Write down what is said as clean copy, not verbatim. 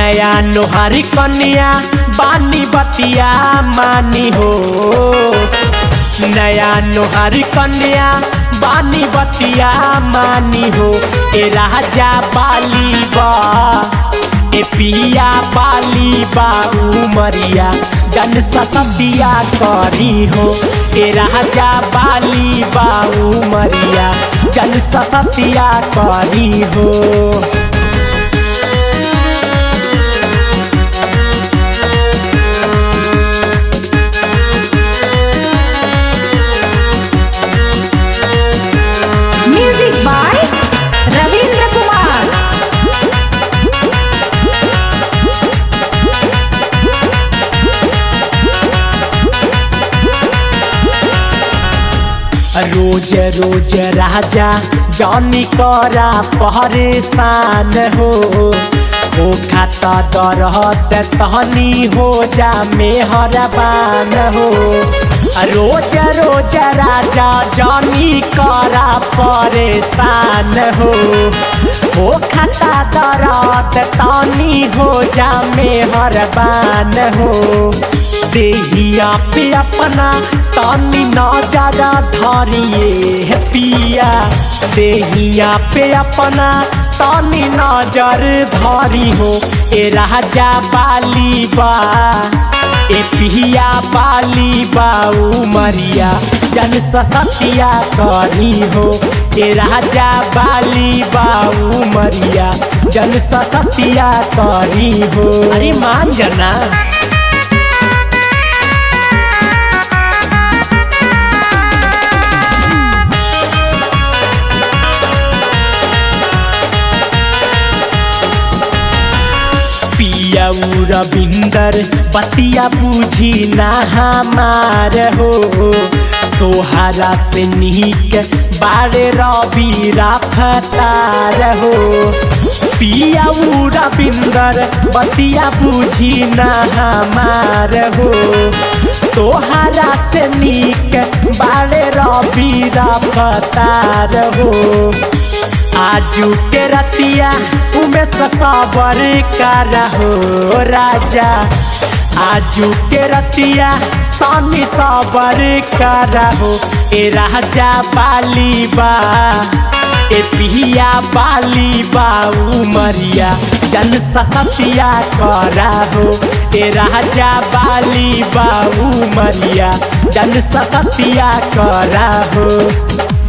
नया नोहारी कन्या बानी बतिया मानी हो। नया नोहारी कन्या बानी बतिया मानी हो। ए राजा बाली बा ए पिया बाली बा उमरिया जन सतिया करी हो। ए राजा बाली बा उमरिया जन सतिया करी हो। रोज रोज राजा जानी करा परेशान हो। खाता दरहत तहनी हो जा मेहरबान हो। रोज रोज राजा जानी करा परेशान हो। खाता दरहत तहनी हो जा मेहरबान हो। देहिया पे अपना तानी नजर धरिए पिया। देहिया पे अपना तानी नजर धरी हो। ए राजा बाली बा ए पिया बाली बा उमरिया जन सतिया करी हो। ए राजा बाली बा उमरिया जन सतिया करी हो। अरे मान जना। रविंदर बतिया बुझी ना हमार हो। तोहरा से नीक बारे रवि रफ्तार हो। पिया रविंदर बतिया बुझी ना हमार हो। तोहरा से नीक बारे रवि रफ्तार हो। आजू के रतिया उमे सबर कर हो राजा। आजू के रतिया सामी सबर कर हो। ए राजा बाली बा ए पिया बाली बा उमरिया जन सतिया करा हो। ए राजा बाली बा उमरिया जन सतिया करा हो।